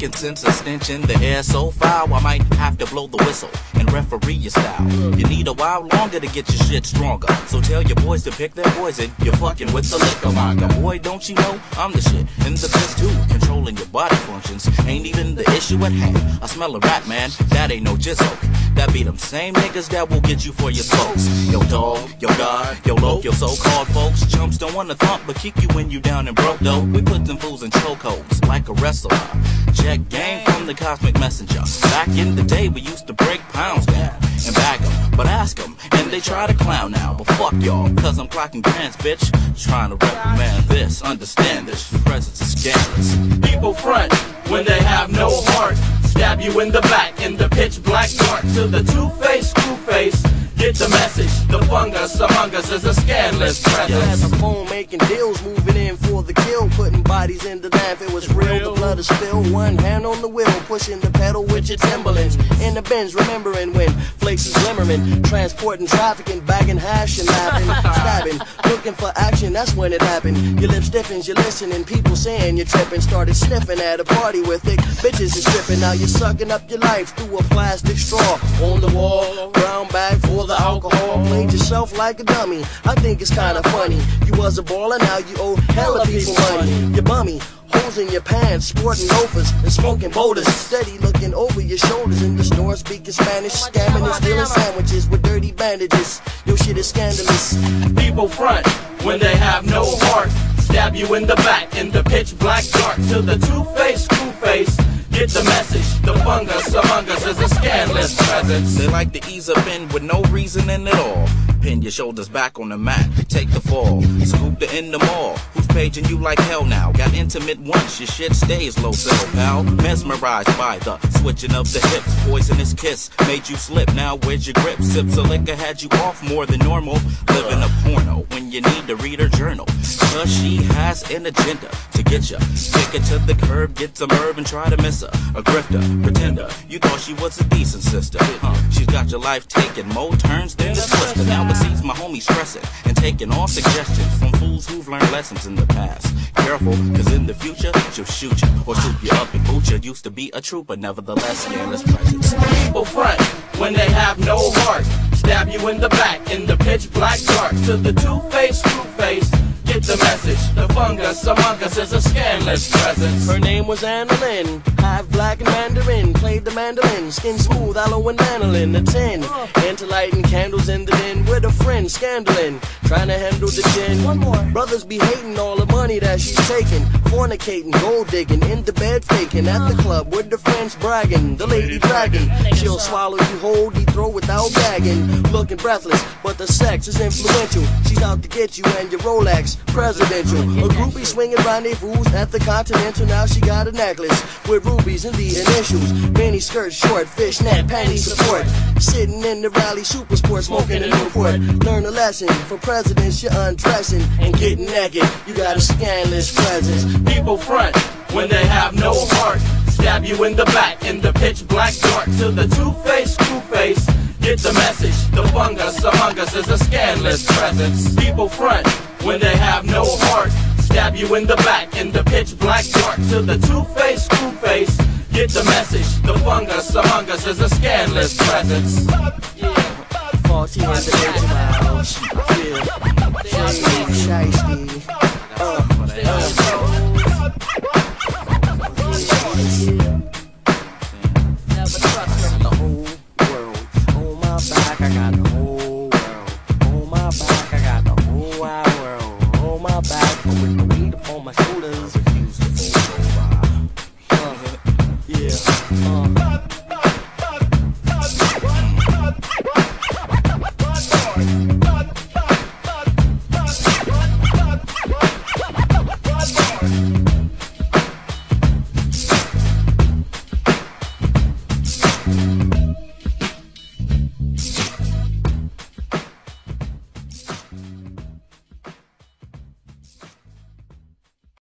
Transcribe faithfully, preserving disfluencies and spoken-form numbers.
frankincense, a stench in the air so foul I might have to blow the whistle and referee your style. You need a while longer to get your shit stronger, so tell your boys to pick their poison. You're fucking with the liquor monger. Boy, don't you know I'm the shit in the biz too. Controlling your body functions ain't even the issue at hand. I smell a rat, man, that ain't no jizzle. That be them same niggas that will get you for your smokes. Yo dog, yo god, yo loc, yo so-called folks. Chumps don't wanna thump but kick you when you down and broke though. We put them fools in chokeholds like a wrestler. Check game from the cosmic messenger. Back in the day we used to break pounds down and bag them, but ask them, and they try to clown now. But fuck y'all, cause I'm clocking grants, bitch. Trying to reprimand this, understand this, your presence is scandalous. People front when they have no heart, stab you in the back in the pitch black dark. To the two-faced screw-face, get the message. The fungus among us is a scandalous presence. You had the phone making deals, moving in for the kill, putting bodies in the lamp. It was real, the blood is spilled. One hand on the wheel, pushing the pedal with your Timberlands. In the Benz, remembering when flakes is glimmering, transporting, trafficking, bagging hash and laughing, stabbing, looking for action. That's when it happened. Your lip stiffens, you're listening, people saying you're tripping. Started sniffing at a party where thick bitches is tripping. Now you're sucking up your life through a plastic straw. On the wall, brown bag for the alcohol. Played yourself like a dummy. I think it's kinda funny. You was a baller, now you owe hella people money. You're bummy, holes in your pants, sporting loafers and smoking boulders. Steady looking over your shoulders in the store, speaking Spanish, scamming and stealing sandwiches with dirty bandages. Your shit is scandalous. People front when they have no heart, stab you in the back in the pitch black dark. To the two-faced screw-face, get the message. The fungus among us is a scandalous presence. They like to ease up in with no reasoning at all. Pin your shoulders back on the mat, take the fall. Scoop the in the mall. Who's paging you like hell now? Got intimate once, your shit stays low sell, pal. Mesmerized by the switching of the hips. Poisonous kiss made you slip, now where's your grip? Sips of liquor had you off more than normal. Living a porno when you need to read her journal. Cause she has an agenda to get ya. Kick it to the curb, get some herb and try to miss her. A grifter, pretender, you thought she was a decent sister, huh? She's got your life taking more turns than the twister. Now it sees my homie stressing and taking all suggestions from fools who've learned lessons in the past. Careful, cause in the future, she'll shoot you or swoop you up and boot you. Used to be a trooper, nevertheless, scandalous presence. People front when they have no heart, stab you in the back in the pitch black dark. To the two-faced screw-face, get the message. The fungus among us is a scandalous presence. Her name was Anna Lynn, half black and Mandarin, played the mandolin, skin smooth, aloe and vanillin, a tin, into lighting candles in the den with a friend, scandalin', trying to handle the gin. One more. Brothers be hating all the money that she's taking, fornicating, gold digging, in the bed faking, at the club with the friends bragging, the lady dragging. She'll swallow you whole, deep throat without gagging, looking breathless, but the sex is influential. She's out to get you and your Rolex, presidential. A groupie swinging rendezvous at the Continental. Now she got a necklace with rubies and the initials. Mini skirt, short, fishnet, panty support. Sitting in the rally super sport, smoking a Newport. Learn a lesson from presidents, you're undressing and getting naked. You got a scandalous presence. People front when they have no heart, stab you in the back in the pitch black dark. To the two-faced screw-face, get the message. The fungus among us is a scandalous presence. People front when they have no heart, stab you in the back in the pitch black dark. To the two-faced screw-face, get the message. The fungus among us is a scandalous presence. Yeah, faulty in the edge of my house. Yeah, shady, shiesty. Uh, uh. The whole world on my back, I got the whole world on my back, I got the whole wide world on my back, but with the weight upon my shoulders, refuse to fold over. Uh, yeah, uh.